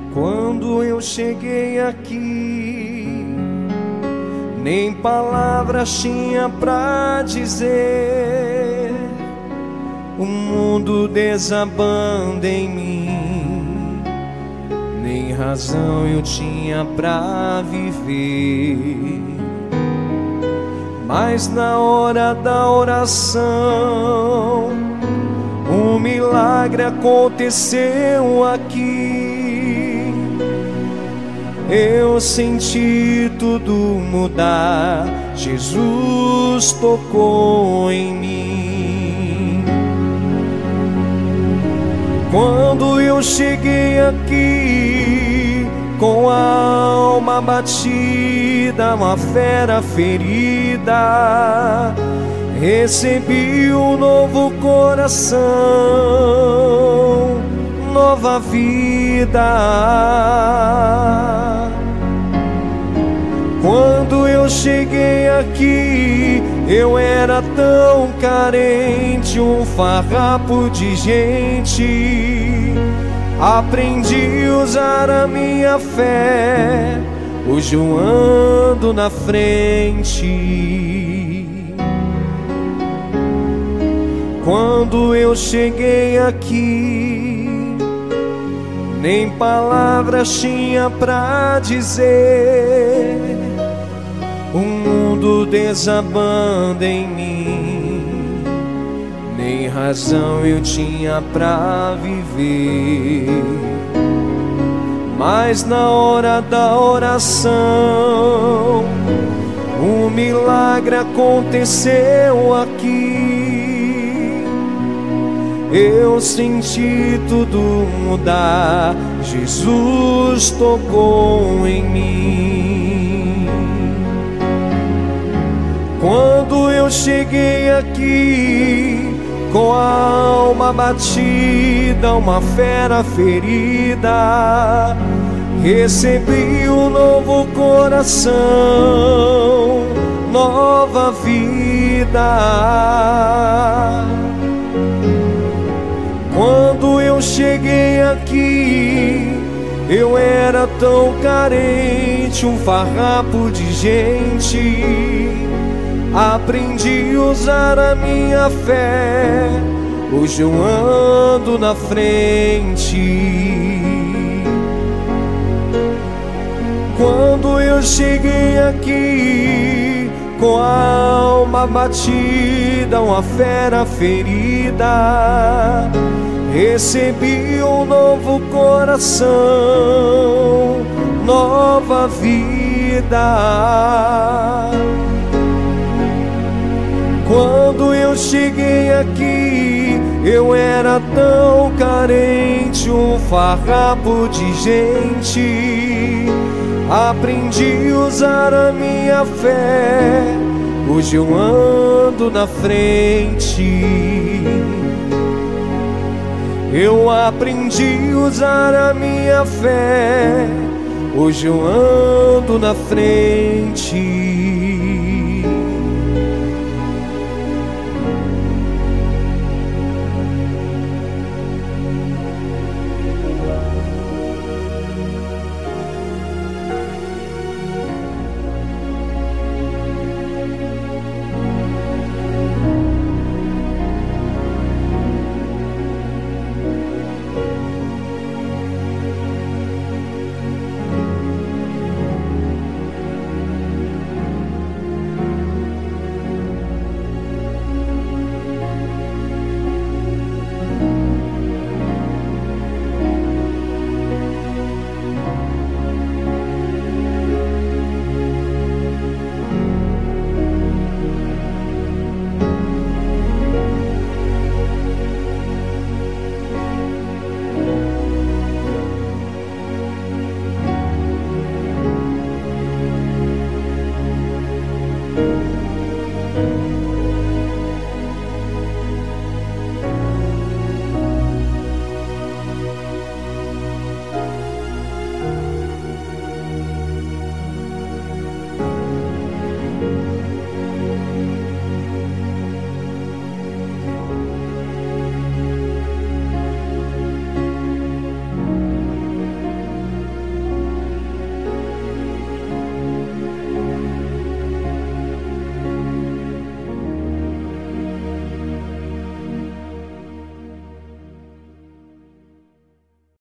Quando eu cheguei aqui, nem palavras tinha pra dizer. O mundo desabando em mim, nem razão eu tinha pra viver. Mas na hora da oração, um milagre aconteceu aqui. Eu senti tudo mudar, Jesus tocou em mim. Quando eu cheguei aqui, com a alma batida, uma fera ferida, recebi um novo coração, nova vida. Quando eu cheguei aqui, eu era tão carente, um farrapo de gente. Aprendi a usar a minha fé, hoje eu ando na frente. Quando eu cheguei aqui, nem palavras tinha pra dizer. O mundo desabando em mim, nem razão eu tinha pra viver. Mas na hora da oração, um milagre aconteceu aqui. Eu senti tudo mudar, Jesus tocou em mim. Quando eu cheguei aqui, com a alma batida, uma fera ferida, recebi um novo coração, nova vida. Quando eu cheguei aqui, eu era tão carente, um farrapo de gente. Aprendi a usar a minha fé, hoje eu ando na frente. Quando eu cheguei aqui, com a alma batida, uma fera ferida, recebi um novo coração, nova vida. Quando eu cheguei aqui, eu era tão carente, um farrapo de gente. Aprendi a usar a minha fé, hoje eu ando na frente. Eu aprendi a usar a minha fé, hoje eu ando na frente.